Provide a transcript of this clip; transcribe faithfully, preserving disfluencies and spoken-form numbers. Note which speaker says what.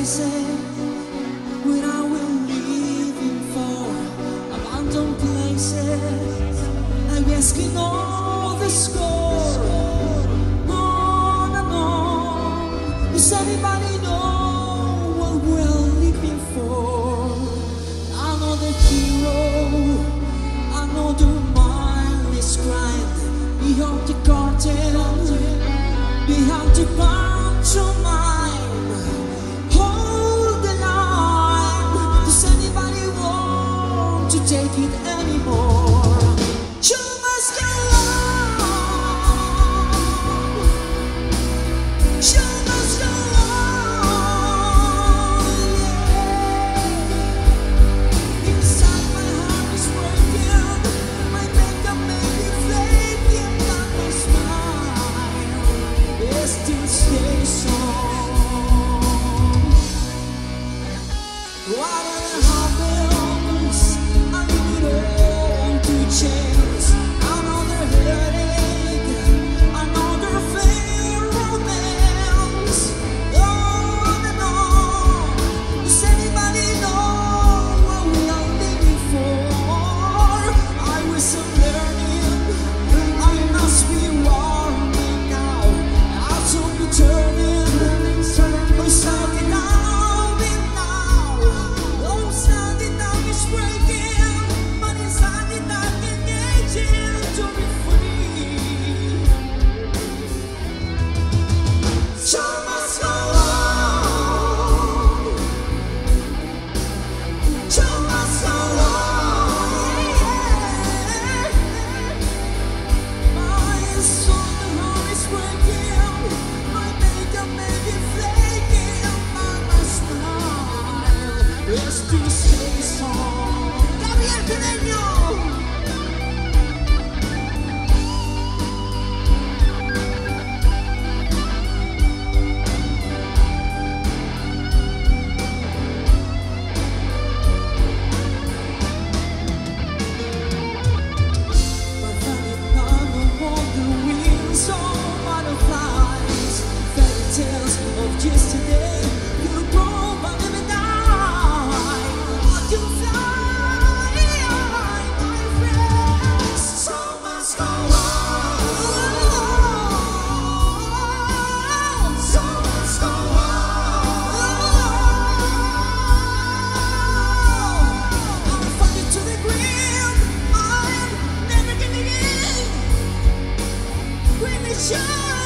Speaker 1: places where I will live in for abandoned places. I'm asking all the score on and on. Does anybody know what we're living for? Another hero, another mindless grind beyond the curtain, behind the pantomime. Take it anymore. You must go on. You must go on. Yeah. Inside my heart is breaking. My makeup may be flaking, but my smile is still stays on. Whatever happens, change. Another headache, another failed romance. On and on. Does anybody know what we are living for? I was learning, I must be warning now. I should be turning, but something now and now. Oh, something now is breaking, but inside it now. To be free, so must go on, so must go on. My soul, the heart is breaking, my makeup may be flaking, but my smile is to stay strong. Gabriel Pereño. Of yesterday, you grow but never die. I can fly, my friends. So must go on. So must go on. I'm fighting to the ground. I'm never giving in. When it's your